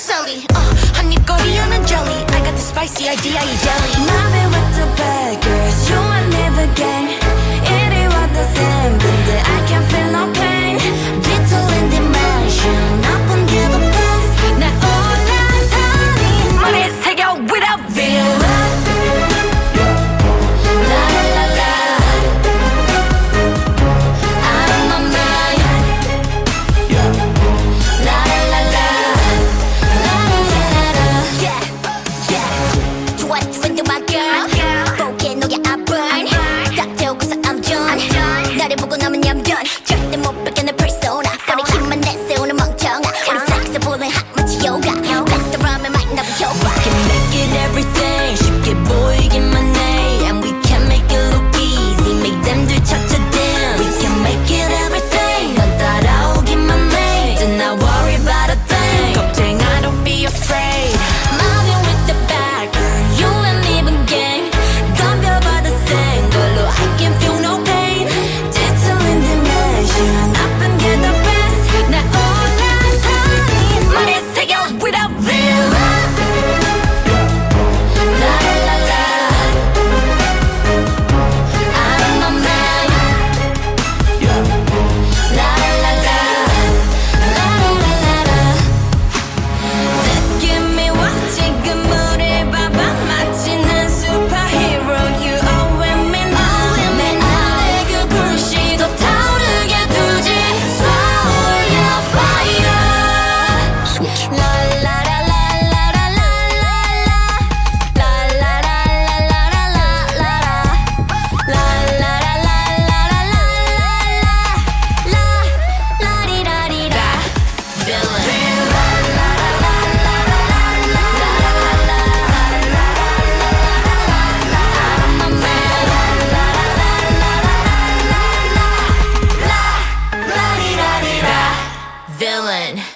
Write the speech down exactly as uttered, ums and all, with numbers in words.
sully. uh, 한입 거리하는 jelly. I got the spicy idea, you jelly. Mommy with the bad girls, you and me the gang. 이리 와 the same, 근데 I can't feel no pain. Little in dimension, 나쁜 게 the best. 나 올라서니 머리에 새겨 without feeling. 나를 보고 남은 얌전 절대 못 뺏겨 내 persona. 머리 힘만 내세우는 멍청아. 우리 flexible 핫 마치 yoga. Best around me might not be yoga. We can make it everything 쉽게 보이기만 해. And we can make it look easy. Make them do cha-cha dance. We can make it everything. 넌 따라오기만 해. Do not worry about a thing. 걱정아, don't be afraid. Mommy with the bad girl, you and me even gang. 덤벼봐 the same 걸로 I can feel no pain. 나쁜 게 the best. 나 올라서니 머리에 새겨 without feeling. La la la, out of my mind. La la la, la la la la. 느낌이 와 지금 우리 봐봐 마치 난 superhero. You are with me now. 내 안에 그 불씨 더 타오르게. Villain.